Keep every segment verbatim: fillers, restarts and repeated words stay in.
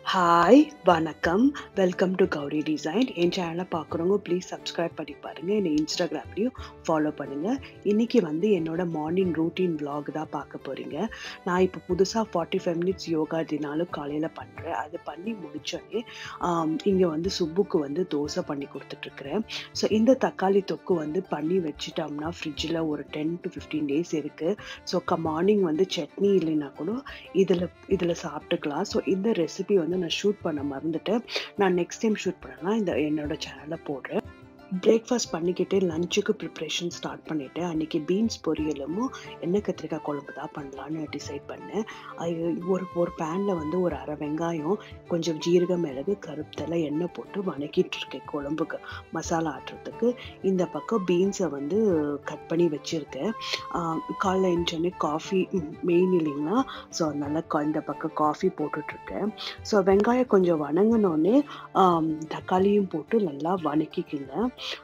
Hi வணக்கம். Welcome to Gowri design. என் சேனலை பார்க்குறவங்க ப்ளீஸ் சப்ஸ்கிரைப் பண்ணி பாருங்கள். என்னை இன்ஸ்டாகிராம்லேயும் ஃபாலோ பண்ணுங்கள். இன்றைக்கி வந்து என்னோட மார்னிங் ரூட்டீன் vlog தான் பார்க்க போகிறீங்க. நான் இப்போ புதுசாக ஃபார்ட்டி ஃபைவ் மினிட்ஸ் யோகா தினாலும் காலையில் பண்ணுறேன். அது பண்ணி முடித்தோடனே இங்கே வந்து சுப்புக்கு வந்து தோசை பண்ணி கொடுத்துட்ருக்குறேன். ஸோ இந்த தக்காளி தொக்கு வந்து பண்ணி வச்சுட்டோம்னா ஃப்ரிட்ஜில் ஒரு டென் டு ஃபிஃப்டீன் டேஸ் இருக்குது. ஸோ க மார்னிங் வந்து சட்னி இல்லைன்னா கூட இதில் இதில் சாப்பிட்டுக்கலாம். ஸோ இந்த ரெசிபி வந்து நான் ஷூட் பண்ண மறந்துட்டேன். நான் நெக்ஸ்ட் டைம் ஷூட் பண்ணலாம் இந்த என்னோட சேனலில் போடுறேன். பிரேக்ஃபாஸ்ட் பண்ணிக்கிட்டு லஞ்சுக்கு ப்ரிப்ரேஷன் ஸ்டார்ட் பண்ணிவிட்டேன். அன்றைக்கி பீன்ஸ் பொரியலும் எண்ணெய் கத்திரிக்காய் குழம்பு தான் பண்ணலான்னு டிசைட் பண்ணேன். அது ஒரு ஒரு பேனில் வந்து ஒரு அரை வெங்காயம், கொஞ்சம் ஜீரக மிளகு, கருவேப்பிலை, எண்ணெய் போட்டு வணக்கிட்டு இருக்கேன் குழம்புக்கு மசாலா ஆட்டுறதுக்கு. இந்த பக்கம் பீன்ஸை வந்து கட் பண்ணி வச்சுருக்கேன். காலைல எழுந்தோடனே காஃபி மெயின் இல்லைங்களா, ஸோ அதனால் இந்த பக்கம் காஃபி போட்டுட்ருக்கேன். ஸோ வெங்காயம் கொஞ்சம் வணங்கினோடனே தக்காளியும் போட்டு நல்லா வணக்கிக்குங்க.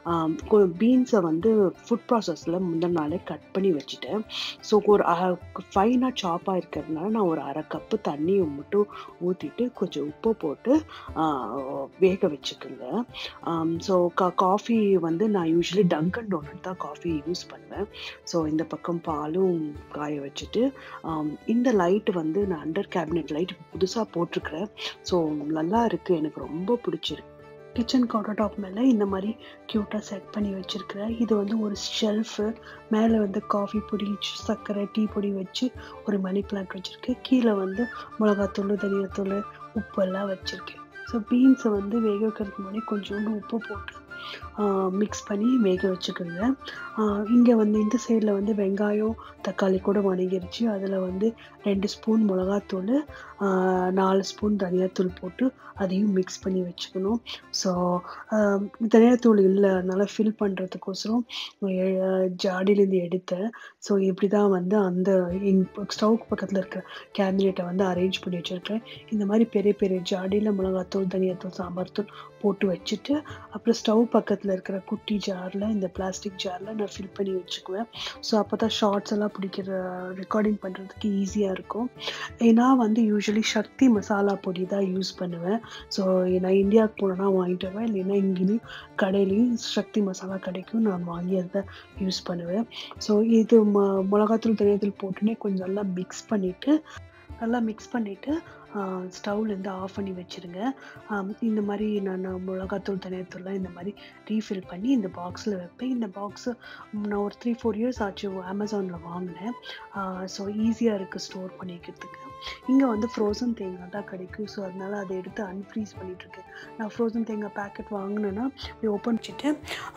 பீன்ஸை வந்து ஃபுட் ப்ராசஸில் முந்தின நாளே கட் பண்ணி வச்சுட்டேன். ஸோ ஒரு ஃபைனாக சாப்பாக இருக்கிறதுனால நான் ஒரு அரை கப்பு தண்ணியை மட்டும் ஊற்றிட்டு கொஞ்சம் உப்பு போட்டு வேக வச்சுக்குங்க. ஸோ கா காஃபி வந்து நான் யூஸ்வலி டங்கன் டோனட் தான் காஃபி யூஸ் பண்ணுவேன். ஸோ இந்த பக்கம் பாலும் காய வச்சுட்டு இந்த லைட் வந்து நான் அண்டர் கேபினெட் லைட் புதுசாக போட்டிருக்கிறேன். ஸோ நல்லா இருக்குது, எனக்கு ரொம்ப பிடிச்சிருக்கு. கிச்சன் கவுண்டர் டாப் மேலே இந்த மாதிரி க்யூட்டாக செட் பண்ணி வச்சுருக்கிறேன். இது வந்து ஒரு ஷெல்ஃபு. மேலே வந்து காஃபி பொடி, சர்க்கரை, டீ பொடி வச்சு ஒரு மணி பிளான்ட் வச்சுருக்கேன். கீழே வந்து மிளகாத்தூள், தனியாத்தூள், உப்பு எல்லாம் வச்சுருக்கேன். ஸோ பீன்ஸை வந்து வேக வைக்கிறதுக்கு முன்னாடி கொஞ்சோண்டு உப்பு போட்டு மிக்ஸ் பண்ணி வேக வச்சுக்கோங்க. இங்கே வந்து இந்த சைடில் வந்து வெங்காயம் தக்காளி கூட வணங்கிருச்சு. அதில் வந்து ரெண்டு ஸ்பூன் மிளகாத்தூள், நாலு ஸ்பூன் தனியாத்தூள் போட்டு அதையும் மிக்ஸ் பண்ணி வச்சுக்கணும். ஸோ தனியாத்தூள் இல்லை, அதனால் ஃபில் பண்ணுறதுக்கோசரம் ஜாடியிலேருந்து எடுத்தேன். ஸோ இப்படி தான் வந்து அந்த ஸ்டவ்க்கு பக்கத்தில் இருக்கிற கேபினெட்டை வந்து அரேஞ்ச் பண்ணி வச்சுருக்கேன். இந்த மாதிரி பெரிய பெரிய ஜாடியில் மிளகாத்தூள், தனியாத்தூள், சாம்பார் தூள் போட்டு வச்சுட்டு அப்புறம் ஸ்டவ் பக்கத்தில் இருக்கிற குட்டி ஜாரில், இந்த பிளாஸ்டிக் ஜாரில் நான் ஃபில் பண்ணி வச்சுக்குவேன். ஸோ அப்போ தான் ஷார்ட்ஸ் எல்லாம் பிடிக்கிற ரெக்கார்டிங் பண்ணுறதுக்கு ஈஸியாக இருக்கும். நான் வந்து யூஸ்வலி சக்தி மசாலா பொடி தான் யூஸ் பண்ணுவேன். ஸோ நான் இந்தியாவுக்கு போனேன்னா வாங்கிட்டு வருவேன், இல்லைன்னா இங்கேயும் கடையிலையும் சக்தி மசாலா கிடைக்கும், நான் வாங்கி அதை யூஸ் பண்ணுவேன். ஸோ இது ம மிளகாத்தூள் தனியாத்தூள் போட்டுனே கொஞ்சம் நல்லா மிக்ஸ் பண்ணிவிட்டு நல்லா மிக்ஸ் பண்ணிவிட்டு ஸ்டவ்லேருந்து ஆஃப் பண்ணி வச்சுருங்க. இந்த மாதிரி நான் மிளகாத்தூள் தனியாத்தூள்லாம் இந்த மாதிரி ரீஃபில் பண்ணி இந்த பாக்ஸில் வைப்பேன். இந்த பாக்ஸு நான் ஒரு த்ரீ ஃபோர் இயர்ஸ் ஆச்சு அமேசானில் வாங்கினேன். ஸோ ஈஸியாக இருக்குது ஸ்டோர் பண்ணிக்கிறதுக்கு. இங்கே வந்து ஃப்ரோசன் தேங்காய் தான் கிடைக்கும். ஸோ அதனால் அதை எடுத்து அன்ஃப்ரீஸ் பண்ணிகிட்ருக்கேன். நான் ஃப்ரோசன் தேங்காய் பேக்கெட் வாங்கினேன்னா ஓப்பன் வச்சுட்டு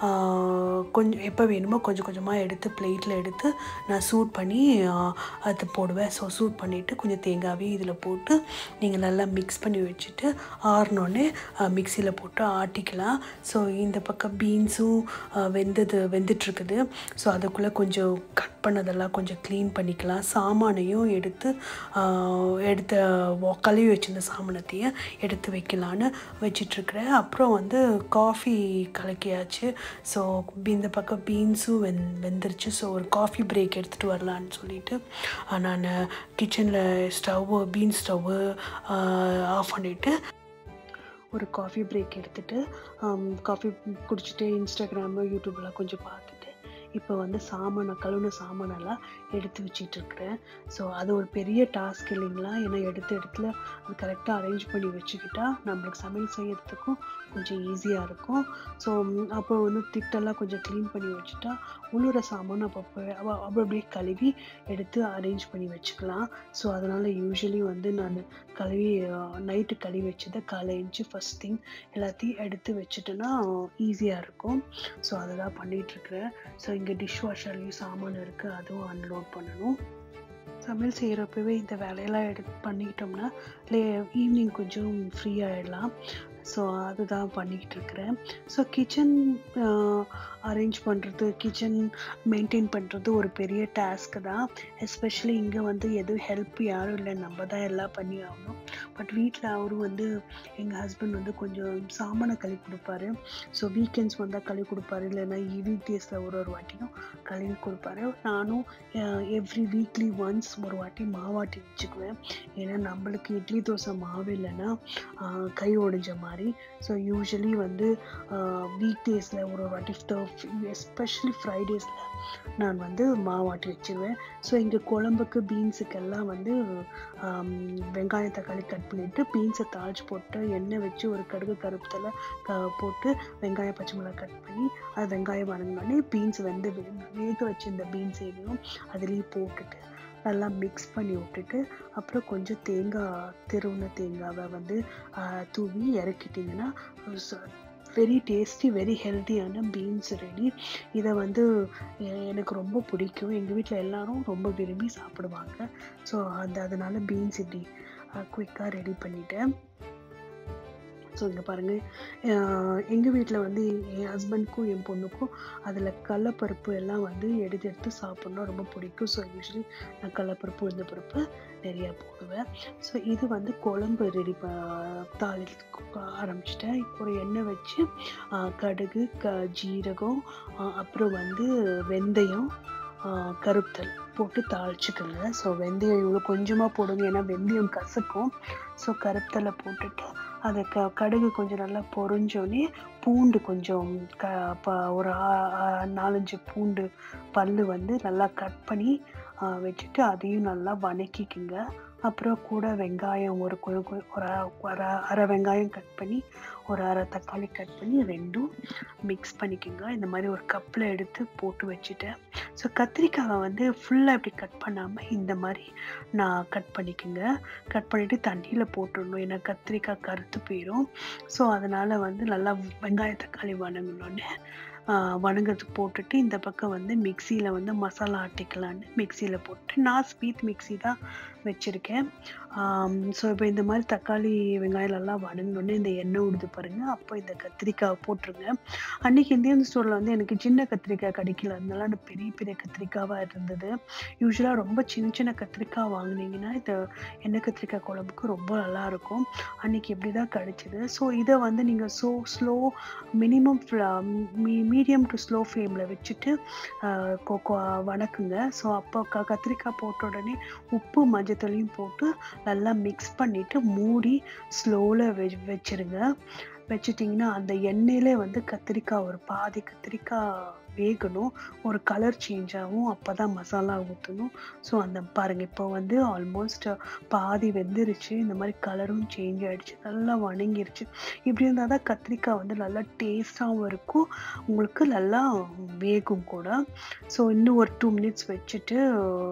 கொஞ்சம் எப்போ வேணுமோ கொஞ்சம் கொஞ்சமாக எடுத்து பிளேட்டில் எடுத்து நான் சூட் பண்ணி அது போடுவேன். ஸோ சூட் பண்ணிவிட்டு கொஞ்சம் தேங்காவே இதில் போட்டு நீங்கள் நல்லா மிக்ஸ் பண்ணி வச்சுட்டு ஆறினோடனே மிக்சியில் போட்டு ஆட்டிக்கலாம். ஸோ இந்த பக்கம் பீன்ஸும் வெந்தது வெந்துட்டுருக்குது. ஸோ அதுக்குள்ளே கொஞ்சம் கட் பண்ணதெல்லாம் கொஞ்சம் க்ளீன் பண்ணிக்கலாம். சாமானையும் எடுத்து எடுத்து கழுவி வச்சிருந்த சாமானத்தையும் எடுத்து வைக்கலான்னு வச்சிட்ருக்கிறேன். அப்புறம் வந்து காஃபி கலக்கியாச்சு. ஸோ இந்த பக்கம் பீன்ஸும் வெந் வெந்துருச்சு. ஸோ ஒரு காஃபி பிரேக் எடுத்துகிட்டு வரலான்னு சொல்லிவிட்டு நான் கிச்சனில் ஸ்டவ்வு பீன்ஸ் ஸ்டவ்வு ஆஃப் பண்ணிவிட்டு ஒரு காஃபி பிரேக் எடுத்துகிட்டு காஃபி குடிச்சிட்டு இன்ஸ்டாகிராமு, யூடியூப்லாம் கொஞ்சம் பார்த்துட்டு இப்போ வந்து சாமானை கழுவுன சாமானெல்லாம் எடுத்து வச்சிட்ருக்கிறேன். ஸோ அது ஒரு பெரிய டாஸ்க் இல்லைங்களா, ஏன்னா எடுத்த இடத்துல அது கரெக்டாக அரேஞ்ச் பண்ணி வச்சுக்கிட்டா நம்மளுக்கு சமையல் செய்யறதுக்கும் கொஞ்சம் ஈஸியாக இருக்கும். ஸோ அப்புறம் வந்து திட்டெல்லாம் கொஞ்சம் க்ளீன் பண்ணி வச்சுட்டா உழுற சாமான் அப்பப்போ அப்போ அப்படியே கழுவி எடுத்து அரேஞ்ச் பண்ணி வச்சுக்கலாம். ஸோ அதனால் யூஸ்வலி வந்து நான் கழுவி நைட்டு கழுவி வச்சதை காலை எழுந்துச்சி ஃபஸ்ட் திங் எல்லாத்தையும் எடுத்து வச்சுட்டேன்னா ஈஸியாக இருக்கும். ஸோ அதை தான் பண்ணிகிட்ருக்கிறேன். ஸோ இங்கே டிஷ் வாஷர்லேயும் சாமான் இருக்குது, அதுவும் அன்லோட் பண்ணணும். சமையல் செய்கிறப்பவே இந்த வேலையெல்லாம் எடுத்து பண்ணிக்கிட்டோம்னா லே ஈவினிங் கொஞ்சம் ஃப்ரீ ஆகிடலாம். ஸோ அதுதான் பண்ணிக்கிட்டு இருக்கிறேன். ஸோ கிச்சன் அரேஞ்ச் பண்ணுறது, கிச்சன் மெயின்டைன் பண்ணுறது ஒரு பெரிய டாஸ்க்கு தான். எஸ்பெஷலி இங்கே வந்து எதுவும் ஹெல்ப் யாரும் இல்லை, நம்ம தான் எல்லாம் பண்ணி ஆகணும். பட் வீட்டில் அவரும் வந்து எங்கள் ஹஸ்பண்ட் வந்து கொஞ்சம் சாமானை கழுவி கொடுப்பாரு. ஸோ வீக்கெண்ட்ஸ் வந்தால் கழுவி கொடுப்பாரு, இல்லைன்னா வீக் டேஸில் ஒரு ஒரு வாட்டியும் கழுவி கொடுப்பாரு. நானும் எவ்ரி வீக்லி ஒன்ஸ் ஒரு வாட்டி மாவாட்டி வச்சுக்குவேன். ஏன்னா நம்மளுக்கு இட்லி தோசை மாவு இல்லைன்னா கை ஒடிஞ்ச மாதிரி. ஸோ யூஸ்வலி வந்து வீக் டேஸில் ஒரு ஒரு வாட்டி எஸ்பெஷலி ஃப்ரைடேஸில் நான் வந்து மாவாட்டி வச்சுருவேன். ஸோ இங்கே குழம்புக்கு பீன்ஸுக்கெல்லாம் வந்து வெங்காயம் தக்காளி கட் பண்ணிவிட்டு பீன்ஸை தாளிச்சு போட்டு எண்ணெய் வச்சு ஒரு கடுகு கருப்புத்தலை க போட்டு வெங்காயம் பச்சை மிளகாய் கட் பண்ணி அது வெங்காயம் வதங்கினோடனே பீன்ஸ் வந்து வேக வச்சுருந்த பீன்ஸையும் அதுலேயும் போட்டுட்டு நல்லா மிக்ஸ் பண்ணி விட்டுட்டு அப்புறம் கொஞ்சம் தேங்காய் திருவுன தேங்காவை வந்து தூவி இறக்கிட்டிங்கன்னா வெரி டேஸ்டி வெரி ஹெல்த்தியான பீன்ஸ் ரெடி. இதை வந்து எனக்கு ரொம்ப பிடிக்கும், எங்கள் வீட்டில் எல்லாரும் ரொம்ப விரும்பி சாப்பிடுவாங்க. ஸோ அந்த அதனால பீன்ஸ் இப்படி குயிக்காக ரெடி பண்ணிட்டேன். ஸோ இங்கே பாருங்கள், எங்கள் வீட்டில் வந்து என் ஹஸ்பண்ட்க்கும் என் பொண்ணுக்கும் அதில் கடலப்பருப்பு எல்லாம் வந்து எடுத்து எடுத்து சாப்பிட்ணும் ரொம்ப பிடிக்கும். ஸோ யூஸ்வலி நான் கடலப்பருப்பு உளுந்த பருப்பு நிறையா போடுவேன். ஸோ இது வந்து குழம்பு ரெடி ப தாளி ஆரம்பிச்சிட்டேன். ஒரு எண்ணெய் வச்சு கடுகு க ஜீரகம் அப்புறம் வந்து வெந்தயம் கருப்புத்தல் போட்டு தாளிச்சுக்கோங்க. ஸோ வெந்தயம் இவ்வளோ கொஞ்சமாக போடுங்க, ஏன்னா வெந்தயம் கசக்கும். ஸோ கருப்புத்தலை போட்டுட்டு அதை க கடுகு கொஞ்சம் நல்லா பொரிஞ்சோடனே பூண்டு கொஞ்சம் க ப ஒரு நாலஞ்சு பூண்டு பல் வந்து நல்லா கட் பண்ணி வச்சுட்டு அதையும் நல்லா வதக்கிக்குங்க. அப்புறம் கூட வெங்காயம் ஒரு ஒரு அரை அரை வெங்காயம் கட் பண்ணி ஒரு அரை தக்காளி கட் பண்ணி ரெண்டும் மிக்ஸ் பண்ணிக்கோங்க. இந்த மாதிரி ஒரு கப்பில் எடுத்து போட்டு வச்சுட்டேன். ஸோ கத்திரிக்காவை வந்து ஃபுல்லாக இப்படி கட் பண்ணாமல் இந்த மாதிரி நான் கட் பண்ணிக்கோங்க. கட் பண்ணிவிட்டு தண்ணியில் போட்டுடணும், ஏன்னா கத்திரிக்காய் கருத்து போயிடும். ஸோ அதனால் வந்து நல்லா வெங்காய தக்காளி வதங்கினோடனே வதங்கிறதுக்கு போட்டுட்டு இந்த பக்கம் வந்து மிக்சியில் வந்து மசாலா ஆட்டிக்கலான்னு மிக்சியில் போட்டு நான் ஸ்வீட் மிக்சி தான் வச்சுருக்கேன். ஸோ இப்போ இந்த மாதிரி தக்காளி வெங்காயம் எல்லாம் வதங்கினோடனே இந்த எண்ணெய் விடுது பாருங்கள், அப்போ இந்த கத்திரிக்காய் போட்டுருங்க. அன்றைக்கி இந்தியன் ஸ்டோரில் வந்து எனக்கு சின்ன கத்திரிக்காய் கிடைக்கல, அதனால அந்த பெரிய பெரிய கத்திரிக்காவாக இருந்தது. யூஸ்வலாக ரொம்ப சின்ன சின்ன கத்திரிக்காய் வாங்கினீங்கன்னா இந்த எண்ணெய் கத்திரிக்காய் குழம்புக்கு ரொம்ப நல்லாயிருக்கும். அன்றைக்கி இப்படி தான் கிடைச்சிது. ஸோ இதை வந்து நீங்கள் ஸோ ஸ்லோ மினிமம் மீ மீடியம் டு ஸ்லோ ஃப்ளேமில் வச்சுட்டு கொக்கோ வணக்குங்க. ஸோ அப்போ க கத்திரிக்காய் போட்ட உடனே உப்பு மஞ்சத்தூளையும் போட்டு நல்லா மிக்ஸ் பண்ணிவிட்டு மூடி ஸ்லோவில் வெ வச்சுருங்க. வச்சுட்டிங்கன்னா அந்த எண்ணெயிலே வந்து கத்திரிக்காய் ஒரு பாதி கத்திரிக்காய் வேகணும், ஒரு கலர் சேஞ்ச் ஆகும், அப்போ தான் மசாலா ஊற்றணும். ஸோ அந்த பாருங்கள், இப்போ வந்து ஆல்மோஸ்ட் பாதி வெந்துருச்சு, இந்த மாதிரி கலரும் சேஞ்ச் ஆகிடுச்சு, நல்லா வணங்கிருச்சு. இப்படி இருந்தால் தான் கத்திரிக்காய் வந்து நல்லா டேஸ்ட்டாகவும் இருக்கும், உங்களுக்கு நல்லா வேகும் கூட. ஸோ இன்னும் ஒரு டூ மினிட்ஸ் வச்சுட்டு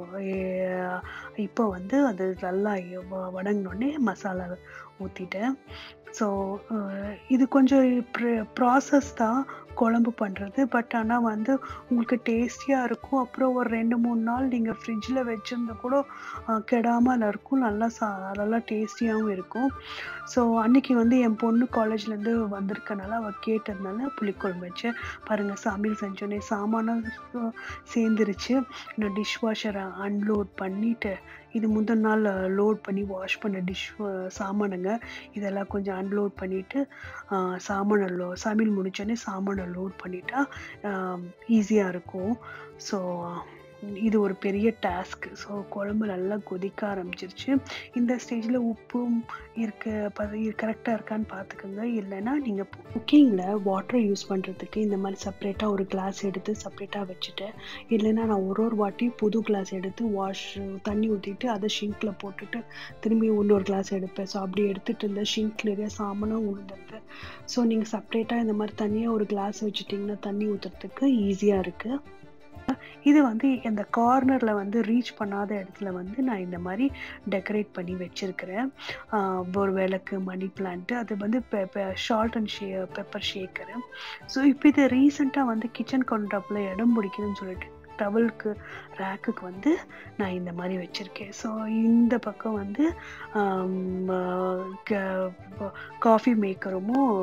இப்போ வந்து அது நல்லா வதங்கினோடனே மசாலா ஊற்றிட்டேன். ஸோ இது கொஞ்சம் ப்ராசஸ் தான் குழம்பு பண்ணுறது, பட் ஆனால் வந்து உங்களுக்கு டேஸ்டியாக இருக்கும். அப்புறம் ஒரு ரெண்டு மூணு நாள் நீங்கள் ஃப்ரிட்ஜில் வச்சுருந்தா கூட கெடாமல் இருக்கும், நல்லா சா நல்லா டேஸ்டியாகவும் இருக்கும். ஸோ அன்றைக்கி வந்து என் பொண்ணு காலேஜ்லேருந்து வந்திருக்கனால அவள் கேட்டதுனால புளிக்குழம்பு வச்சேன். பாருங்கள், சமையல் செஞ்சோன்னே சாமானாக சேர்ந்துருச்சு. நான் டிஷ் வாஷரை அன்லோட் பண்ணிவிட்டு இது முந்தின நாள் லோட் பண்ணி வாஷ் பண்ண டிஷ் சாமானுங்க இதெல்லாம் கொஞ்சம் அன்லோட் பண்ணிவிட்டு சாமானை லோ சமையல் முடித்தோடனே சாமானை லோட் பண்ணிட்டா ஈஸியாக இருக்கும். ஸோ இது ஒரு பெரிய டாஸ்க். ஸோ குழம்பு நல்லா கொதிக்க ஆரம்பிச்சிருச்சு. இந்த ஸ்டேஜில் உப்பும் இருக்க பத கரெக்டாக இருக்கான்னு பார்த்துக்கோங்க. இல்லைன்னா நீங்கள் குக்கிங்கில் வாட்டர் யூஸ் பண்ணுறதுக்கு இந்த மாதிரி செப்ரேட்டாக ஒரு கிளாஸ் எடுத்து செப்ரேட்டாக வச்சுட்டேன். இல்லைன்னா நான் ஒரு ஒரு வாட்டி புது கிளாஸ் எடுத்து வாஷ் தண்ணி ஊற்றிட்டு அதை ஷிங்கில் போட்டுட்டு திரும்பி இன்னொரு கிளாஸ் எடுப்பேன். ஸோ அப்படி எடுத்துகிட்டு இருந்தேன், ஷிங்க் நிறைய சாமானும் உழுந்துருது. ஸோ நீங்கள் செப்ரேட்டாக இந்த மாதிரி தனியாக ஒரு கிளாஸ் வச்சுட்டிங்கன்னா தண்ணி ஊற்றுறதுக்கு ஈஸியாக இருக்குது. இது வந்து இந்த கார்னரில் வந்து ரீச் பண்ணாத இடத்துல வந்து நான் இந்த மாதிரி டெக்கரேட் பண்ணி வச்சுருக்கிறேன். ஒரு விளக்கு, மணி பிளான்ட்டு, அது வந்து பெ ஷால்ட் அண்ட் ஷே பெப்பர் ஷேக்கரு. ஸோ இப்போ இது ரீசெண்டாக வந்து கிச்சன் கவுண்டர் இடம் பிடிக்குதுன்னு சொல்லிட்டு டவலுக்கு ரேக்குக்கு வந்து நான் இந்த மாதிரி வச்சுருக்கேன். ஸோ இந்த பக்கம் வந்து காஃபி மேக்கரும்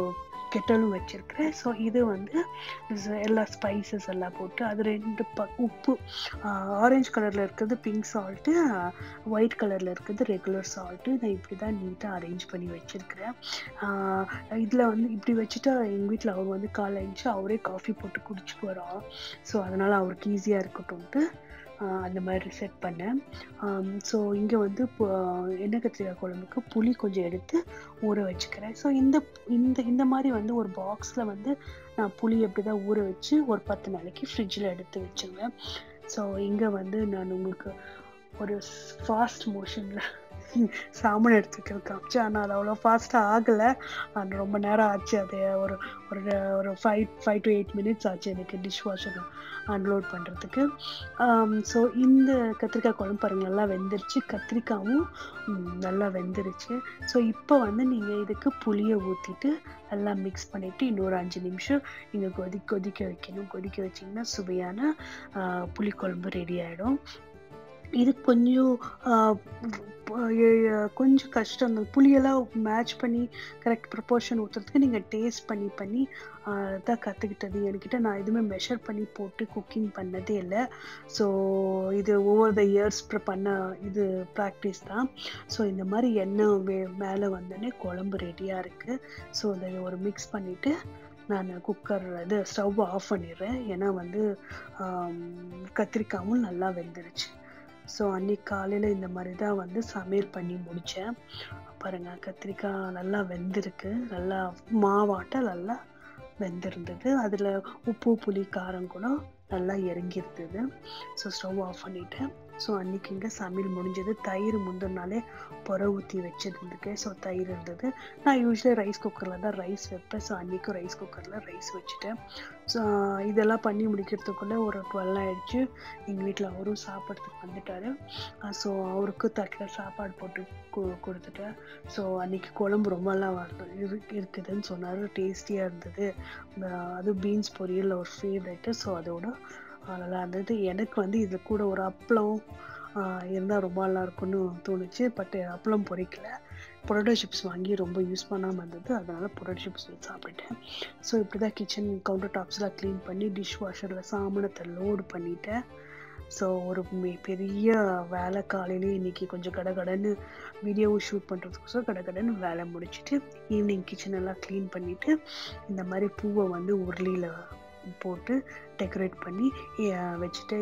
கெட்டலும் வச்சுருக்கிறேன். ஸோ இது வந்து எல்லா ஸ்பைசஸ் எல்லாம் போட்டு அது ரெண்டு ப உப்பு ஆரஞ்சு கலரில் இருக்கிறது பிங்க் சால்ட்டு, ஒயிட் கலரில் இருக்கிறது ரெகுலர் சால்ட்டு. நான் இப்படி தான் நீட்டாக அரேஞ்ச் பண்ணி வச்சுருக்கிறேன். இதில் வந்து இப்படி வச்சுட்டா எங்கள் வீட்டில் அவர் வந்து காலை எழுந்துச்சு அவரே காஃபி போட்டு குடிச்சுக்கு வரோம். ஸோ அதனால் அவருக்கு ஈஸியாக இருக்கட்டும்ட்டு அந்த மாதிரி செட் பண்ணேன். ஸோ இங்கே வந்து எண்ணெய் கத்திரிக்காய் குழம்புக்கு புளி கொஞ்சம் எடுத்து ஊற வச்சுக்கிறேன். ஸோ இந்த இந்த இந்த மாதிரி வந்து ஒரு பாக்ஸில் வந்து நான் புளி எப்படி தான் ஊற வச்சு ஒரு பத்து நாளைக்கு ஃப்ரிட்ஜில் எடுத்து வச்சுருவேன். ஸோ இங்கே வந்து நான் உங்களுக்கு ஒரு ஃபாஸ்ட் மோஷனில் சாமான் எடுத்துக்கிறது காமிச்சு, ஆனால் அது அவ்வளோ ஃபாஸ்ட்டாக ஆகலை. அது ரொம்ப நேரம் ஆச்சு. அது ஒரு ஒரு ஒரு five five to eight minutes ஆச்சு எனக்கு டிஷ் வாஷர் அன்லோட் பண்ணுறதுக்கு. ஸோ இந்த கத்திரிக்காய் குழம்பு பாருங்கள் நல்லா வெந்துருச்சு, கத்திரிக்காயும் நல்லா வெந்துருச்சு. ஸோ இப்போ வந்து நீங்கள் இதுக்கு புளியை ஊற்றிட்டு எல்லாம் மிக்ஸ் பண்ணிவிட்டு இன்னொரு அஞ்சு நிமிஷம் நீங்கள் கொதி கொதிக்க வைக்கணும். கொதிக்க வச்சிங்கன்னா சுவையான புளிக்குழம்பு ரெடி ஆகிடும். இது கொஞ்சம் கொஞ்சம் கஷ்டம் தான். புளியெல்லாம் மேட்ச் பண்ணி கரெக்ட் ப்ரப்போர்ஷன் ஊற்றுறதுக்கு நீங்கள் டேஸ்ட் பண்ணி பண்ணி தான் கற்றுக்கிட்டது. என்கிட்ட நான் எதுவுமே மெஷர் பண்ணி போட்டு குக்கிங் பண்ணதே இல்லை. ஸோ இது ஓவர் த இயர்ஸ் பண்ண இது ப்ராக்டிஸ் தான். ஸோ இந்த மாதிரி எண்ணெய் வே மேலே வந்தோடனே குழம்பு ரெடியாக இருக்குது. ஸோ அதை ஒரு மிக்ஸ் பண்ணிவிட்டு நான் குக்கர் இது ஸ்டவ் ஆஃப் பண்ணிடுறேன். ஏன்னா வந்து கத்திரிக்காயும் நல்லா வெந்துருச்சு. ஸோ அன்றைக்கி காலையில் இந்த மாதிரி தான் வந்து சமையல் பண்ணி முடித்தேன். பாருங்கள் கத்திரிக்காய் நல்லா வெந்திருக்கு, நல்லா மாவாட்ட நல்லா வெந்திருந்தது. அதில் உப்பு புளி காரம் கூட நல்லா இறங்கியிருந்தது. ஸோ ஸ்டவ் ஆஃப் பண்ணிவிட்டேன். ஸோ அன்றைக்கி இங்கே சமையல் முடிஞ்சது. தயிர் முந்தின நாளே புற ஊற்றி வச்சுருந்துருக்கு. ஸோ தயிர் இருந்தது. நான் யூஸ்வலி ரைஸ் குக்கரில் தான் ரைஸ் வைப்பேன். ஸோ அன்றைக்கும் ரைஸ் குக்கரில் ரைஸ் வச்சுட்டேன். ஸோ இதெல்லாம் பண்ணி முடிக்கிறதுக்குள்ளே ஒரு டுவெல் ஆகிடுச்சு. எங்கள் வீட்டில் அவரும் சாப்பிட்றதுக்கு வந்துட்டார். ஸோ அவருக்கு தட்டில் சாப்பாடு போட்டு கு கொடுத்துட்டேன். ஸோ அன்றைக்கி குழம்பு ரொம்பலாம் இரு இருக்குதுன்னு சொன்னார். டேஸ்டியாக இருந்தது. அது பீன்ஸ் பொரியல் ஒரு ஃபேவரெட்டு. ஸோ அதோட நல்லா இருந்தது. எனக்கு வந்து இதில் கூட ஒரு அப்பளம் இருந்தால் ரொம்ப நல்லா இருக்குன்னு தோணுச்சு. பட் அப்பளம் பொரிக்கல. பொரோட்டோ சிப்ஸ் வாங்கி ரொம்ப யூஸ் பண்ணாமல் இருந்தது. அதனால் பொரோட்டோ சிப்ஸ் சாப்பிட்டேன். ஸோ இப்படி தான் கிச்சன் கவுண்டர் டாப்ஸ்லாம் க்ளீன் பண்ணி டிஷ் வாஷரில் சாமானத்தை லோடு பண்ணிட்டேன். ஸோ ஒரு பெரிய வேலை காலையிலே இன்றைக்கி கொஞ்சம் கடை கடைன்னு வீடியோவும் ஷூட் பண்ணுறதுக்கோசரம் கடை கடைன்னு வேலை முடிச்சுட்டு ஈவினிங் கிச்சன் எல்லாம் க்ளீன் பண்ணிவிட்டு இந்த மாதிரி பூவை வந்து உருளியில் போட்டு டெக்கரேட் பண்ணி வச்சுட்டு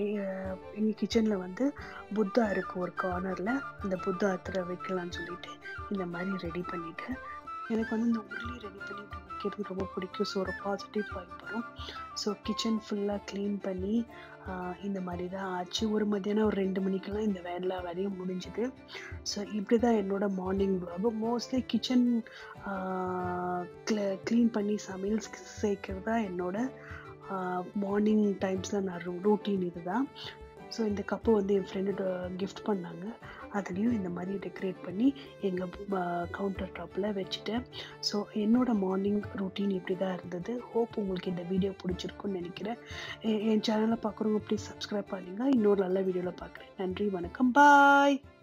எங்கள் கிச்சனில் வந்து புத்தா இருக்குது ஒரு கார்னரில். அந்த புத்தா அத்திர வைக்கலான்னு சொல்லிட்டு இந்த மாதிரி ரெடி பண்ணிவிட்டேன். எனக்கு வந்து இந்த உருளி ரெடி பண்ணி வைக்கிறது ரொம்ப பிடிக்கும். ஸோ ஒரு பாசிட்டிவ் வைப் வரும். ஸோ கிச்சன் ஃபுல்லாக க்ளீன் பண்ணி இந்த மாதிரி தான் ஆச்சு. ஒரு மத்தியானம் ஒரு ரெண்டு மணிக்கெல்லாம் இந்த வேலை வேலையும் முடிஞ்சுது. ஸோ இப்படி தான் என்னோடய மார்னிங் வ்ளாக். மோஸ்ட்லி கிச்சன் க்ள க்ளீன் பண்ணி சமையல் சேர்க்கிறது தான் என்னோடய மார்னிங் டைம்ஸில் நான் ரூட்டீன் இது தான். ஸோ இந்த கப்பு வந்து என் ஃப்ரெண்டு கிஃப்ட் பண்ணாங்க. அதுலேயும் இந்த மாதிரி டெக்கரேட் பண்ணி எங்கள் கவுண்டர் டாப்பில் வச்சுட்டேன். ஸோ என்னோடய மார்னிங் ரூட்டீன் இப்படி தான் இருந்தது. ஹோப் உங்களுக்கு இந்த வீடியோ பிடிச்சிருக்குன்னு நினைக்கிறேன். என் சேனலை பார்க்குறவங்க ப்ளீஸ் சப்ஸ்கிரைப் பண்ணுங்கள். இன்னொரு நல்ல வீடியோவில் பார்க்குறேன். நன்றி, வணக்கம், பாய்.